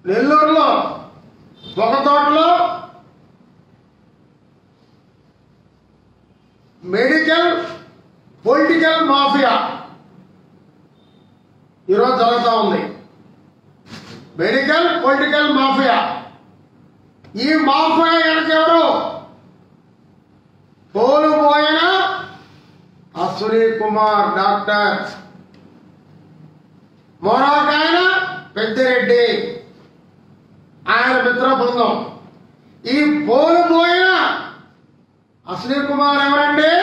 నెల్లూరులో ఒక తోటలో మెడికల్ పొలిటికల్ మాఫియా ఈరోజు జరుగుతూ ఉంది. Medical political mafia. ఈ మాఫియా ఎవరు? కోల్పోయిన అశ్విని కుమార్ డాక్టర్, మరొకాయన పెద్దిరెడ్డి, ఆయన మిత్ర బృందం. ఈ కోల్పోయిన అశ్విని కుమార్ ఎవరండి?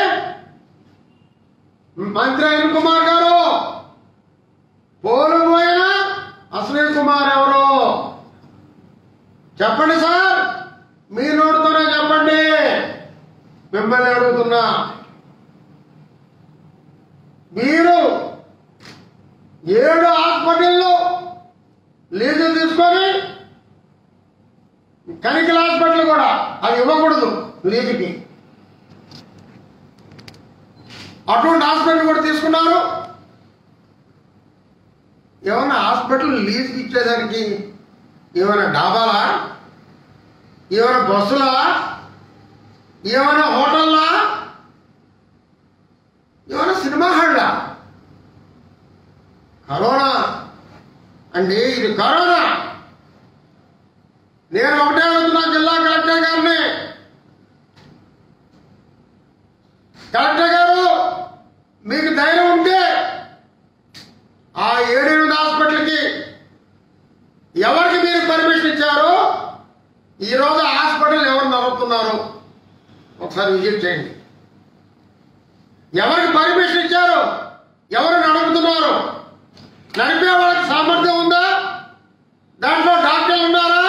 మంత్రి అనిల్ కుమార్ గారు. కోల్పోయిన అశ్విని కుమార్ ఎవరు? చెప్పండి సార్, మీ నోటితోనే చెప్పండి. మిమ్మల్ని అడుగుతున్నా. మీరు 7 హాస్పిటల్లో లీజు తీసుకొని, కనికల హాస్పిటల్ కూడా అది ఇవ్వకూడదు లీజుకి, అటువంటి హాస్పిటల్ కూడా తీసుకున్నారు. ఏమన్నా హాస్పిటల్ లీజుకి ఇచ్చేదానికి ఏమైనా డాబాలా, ఏమైనా బస్సులా, ఏమైనా హోటల్లా, ఏమైనా సినిమా హాళ్ళా? కరోనా అండి, ఇది కరోనా. నేను ఒకటే అడుగుతున్నా జిల్లా కలెక్టర్ గారిని. కలెక్టర్ గారు, మీకు ధైర్యం ఉంటే ఆ 7 హాస్పిటల్కి ఎవరికి మీరు పర్మిషన్ ఇచ్చారో, ఈరోజు హాస్పిటల్ ఎవరు నడుపుతున్నారు ఒకసారి విజిట్ చేయండి. ఎవరికి పర్మిషన్ ఇచ్చారు, ఎవరు నడుపుతున్నారు, నడిపే వాళ్ళకి సామర్థ్యం ఉందా, దాంట్లో డాక్టర్లు ఉన్నారా,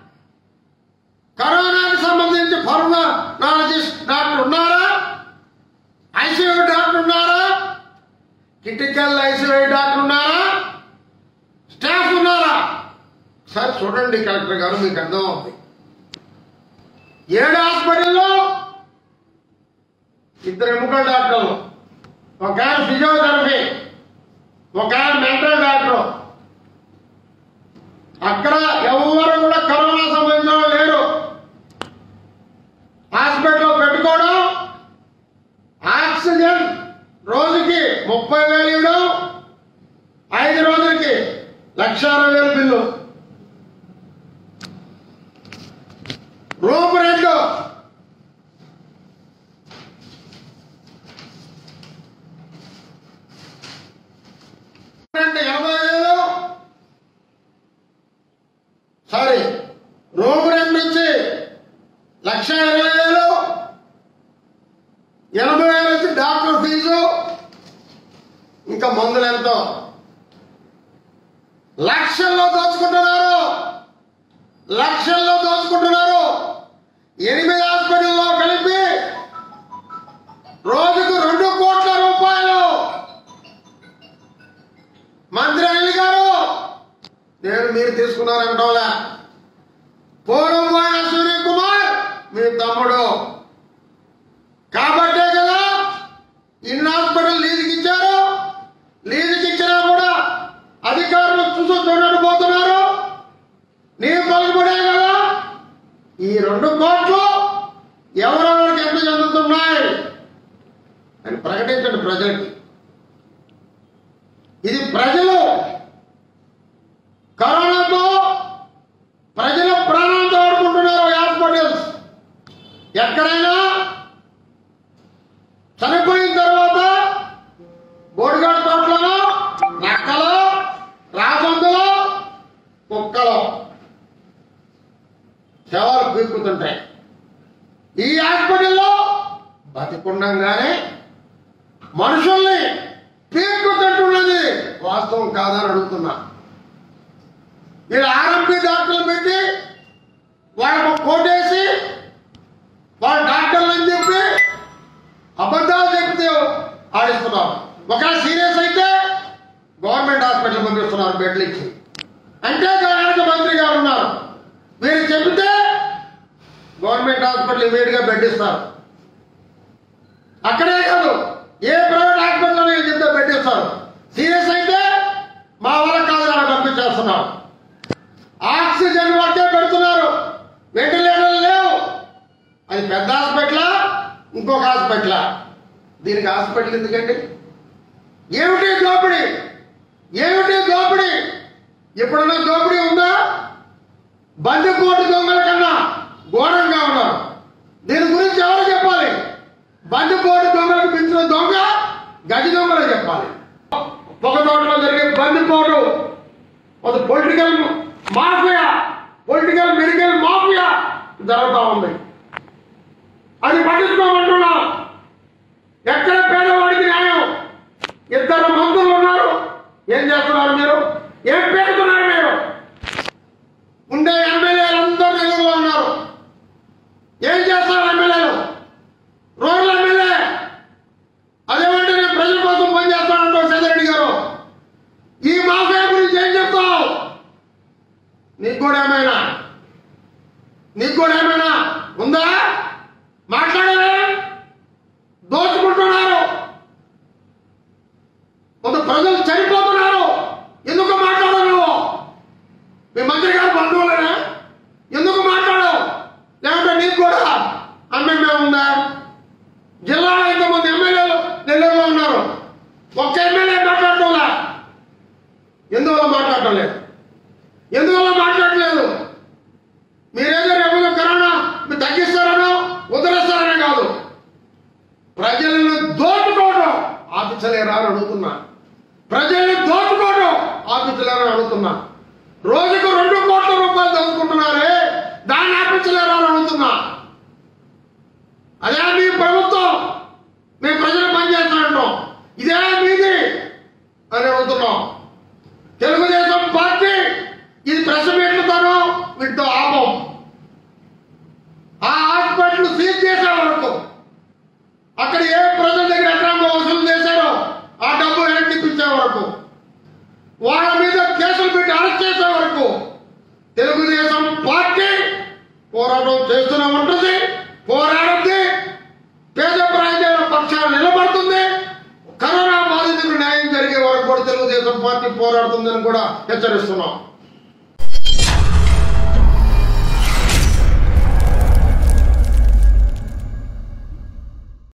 కరోనాకి సంబంధించి పల్మనాలజిస్ట్ డాక్టర్ ఉన్నారా, ఐసీయూ డాక్టర్ ఉన్నారా, క్రిటికల్ ఐసీయూ డాక్టర్ ఉన్నారా, స్టాఫ్ ఉన్నారా? సార్ చూడండి కలెక్టర్ గారు, మీకు అర్థం అవుతుంది. 7 హాస్పిటల్లో 2 ఎముకల డాక్టర్లు, ఒక ఆయన ఫిజియోథెరపీ, ఒక ఆయన మెంటల్ డాక్టర్. అక్కడ ఎవరు కూడా కరోనా సంబంధించిన లేరు. హాస్పిటల్లో పెట్టుకోవడం, ఆక్సిజన్ రోజుకి 30,000 ఇవ్వడం, 5 రోజులకి 1,60,000 bill. Room rent 80,000. Sorry, room rent నుంచి 1,20,000, 80,000 వచ్చి డాక్టర్ ఫీజు, ఇంకా మందులు ఎంతో. లక్షల్లో దోచుకుంటున్నారు, లక్షల్లో దోచుకుంటున్నారు. 8 హాస్పిటల్లో కలిపి రోజుకు 2 కోట్ల రూపాయలు. మంత్రి అనిల్ గారు, నేను మీరు తీసుకున్నారంటోలే. పూర్వమైన అశ్విని కుమార్ మీ తమ్ముడు కాబట్టే కదా ఇన్ని హాస్పిటల్ లీజుకి ఇచ్చారు. లీజుకి ఇచ్చినా కూడా అధికారులు చూసుకున్నట్టు పోతున్నారు. నీ పలుకుబడే కదా. ఈ 2 కోట్లు ఎవరెవరికి ఎంత చెందుతున్నాయి అని ప్రకటించండి ప్రజలకి. ఇది ప్రజలు కరోనాతో ప్రజల ప్రాణాలతో ఆడుకుంటున్నారు. హాస్పిటల్స్ ఎక్కడైనా చనిపోయిన తర్వాత బోడిగాడు తోటలో, నక్కలో, రాజందులో, కుక్కలో శవాలు పీక్కుతుంటాయి. ఈ హాస్పిటల్లో బతికుండగానే మనుషుల్ని పీక్కుతుంటున్నది వాస్తవం కాదని అడుగుతున్నా. వీళ్ళు ఆర్ఎంపీ డాక్టర్లు పెట్టి వాళ్ళకు కోటేసి వాళ్ళ డాక్టర్లు అని చెప్పి అబద్ధాలు చెప్తే ఆడిస్తున్నారు. ఒకవేళ సీరియస్ అయితే గవర్నమెంట్ హాస్పిటల్ పంపిస్తున్నారు బెడ్లు ఇచ్చి. అంటే దానికి మంత్రి గారు ఉన్నారు. మీరు చెబితే గవర్నమెంట్ హాస్పిటల్ ఇమీడియట్ గా బెడ్ ఇస్తారు. అక్కడే కాదు, ఏ ప్రైవేట్ హాస్పిటల్లో చెప్తే బెడ్ ఇస్తారు. సీరియస్ అయితే మా వల్ల కాదు పంపించేస్తున్నారు. ఆక్సిజన్ అది పెద్ద హాస్పిటలా ఇంకొక హాస్పిటలా? దీనికి హాస్పిటల్ ఎందుకండి? ఏమిటి దోపిడీ? ఏమిటి దోపిడీ? ఎప్పుడన్నా దోపిడీ ఉందా? బందిపోటు దొంగల కన్నా ఘోరంగా ఉన్నారు. దీని గురించి ఎవరు చెప్పాలి? బందిపోటు దొంగలకు మించిన దొంగ గజి దొంగలు చెప్పాలి. ఒక తోటలో జరిగే బందిపోటు అది political mafia, political medical mafia జరుగుతూ ఉంది. అది పట్టించుకోమంటున్నా. ఎక్కడ పేదవాడికి న్యాయం? ఇద్దరు మంత్రులు ఉన్నారు. ఏం చేస్తున్నారు మీరు? ఏం పెడుతున్నారు మీరు? ఉండే ఎమ్మెల్యేలు అందరూ నెల్లూరులో ఉన్నారు. ఏం చేస్తారు ఎమ్మెల్యేలు? రూరల్ ఎమ్మెల్యే అదేమంటే నేను ప్రజల కోసం పనిచేస్తానంటావు సేదరెడ్డి గారు. ఈ మాఫియా గురించి ఏం చెప్తావు? నీకు కూడా ఏమైనా ఉందా? మాట్లాడలే. దోచుకుంటున్నారు. కొంత ప్రజలు చనిపోతున్నారు. ఎందుకు మాట్లాడవు నువ్వు? మీ మంత్రి గారు బంధువులేనా? ఎందుకు మాట్లాడవు? లేకుంటే నీకు కూడా అమ్మెమ్మే ఉందా? జిల్లాలో ఇంతమంది ఎమ్మెల్యేలు నెల్లూరులో ఉన్నారు. ఒక్క ఎమ్మెల్యే మాట్లాడటంలా. ఎందువల్ల మాట్లాడలేదు? మీరేదో రేపు కరోనా మీరు తగ్గిస్తారనో వదిలేస్తారనే కాదు, ప్రజలను దోచుకోవడం ఆపించలేరని అడుగుతున్నా. రోజుకు 2 కోట్ల రూపాయలు దోచుకుంటున్నారే, దాన్ని ఆపించలేరని అడుగుతున్నా. అదే మీ ప్రభుత్వం, మేము ప్రజలు పనిచేస్తామంటాం, ఇదే మీది అని అడుగుతున్నాం. తెలుగుదేశం పార్టీ ఇది ప్రెస్ మీట్లతోనూ వీటితో ఆపం. ఆ హాస్పిటల్ సీజ్ చేసే వరకు, అక్కడ ఏ ప్రజల దగ్గర అక్రమంగా వసూలు చేశారో ఆ డబ్బు వెనక్కి ఇప్పించే వరకు, వాళ్ళ మీద కేసులు పెట్టి అరెస్ట్ చేసే వరకు తెలుగుదేశం పార్టీ పోరాటం చేస్తూనే ఉంటుంది, పోరాడుతుంది, పేద ప్రజల పక్షాలు నిలబడుతుంది. కరోనా బాధితులకు న్యాయం జరిగే వరకు కూడా తెలుగుదేశం పార్టీ పోరాడుతుందని కూడా హెచ్చరిస్తున్నాం.